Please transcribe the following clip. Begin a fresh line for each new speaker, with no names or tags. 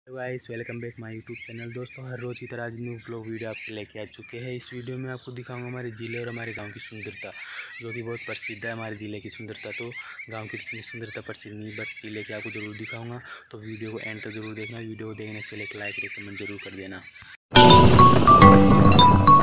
Guys, welcome back my YouTube channel. दोस्तों, हर रोज़ की तरह आज न्यू व्लॉग वीडियो आपके लेके आ चुके हैं। इस वीडियो में आपको दिखाऊंगा हमारे ज़िले और हमारे गांव की सुंदरता, जो कि बहुत प्रसिद्ध है। हमारे ज़िले की सुंदरता तो गांव की इतनी सुंदरता प्रसिद्ध नहीं, बट ज़िले की आपको ज़रूर दिखाऊंगा। तो वीडियो को एंड तक जरूर देखना। वीडियो को देखने से पहले एक लाइक कमेंट जरूर कर देना।